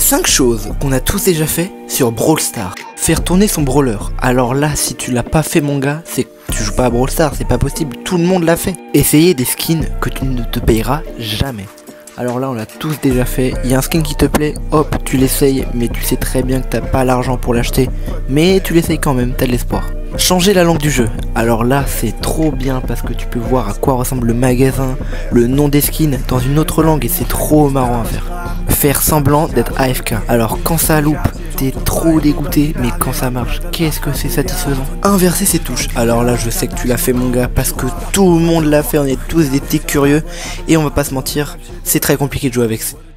5 choses qu'on a tous déjà fait sur Brawl Stars. Faire tourner son brawler. Alors là, si tu l'as pas fait mon gars, c'est que tu joues pas à Brawl Stars, c'est pas possible, tout le monde l'a fait. Essayer des skins que tu ne te payeras jamais. Alors là, on l'a tous déjà fait. Il y a un skin qui te plaît, hop, tu l'essayes, mais tu sais très bien que t'as pas l'argent pour l'acheter. Mais tu l'essayes quand même, t'as de l'espoir. Changer la langue du jeu. Alors là, c'est trop bien parce que tu peux voir à quoi ressemble le magasin, le nom des skins dans une autre langue et c'est trop marrant à faire. Faire semblant d'être AFK. Alors quand ça loupe, t'es trop dégoûté, mais quand ça marche, qu'est-ce que c'est satisfaisant. Inverser ses touches. Alors là, je sais que tu l'as fait mon gars parce que tout le monde l'a fait, on est tous des petits curieux et on va pas se mentir, c'est très compliqué de jouer avec.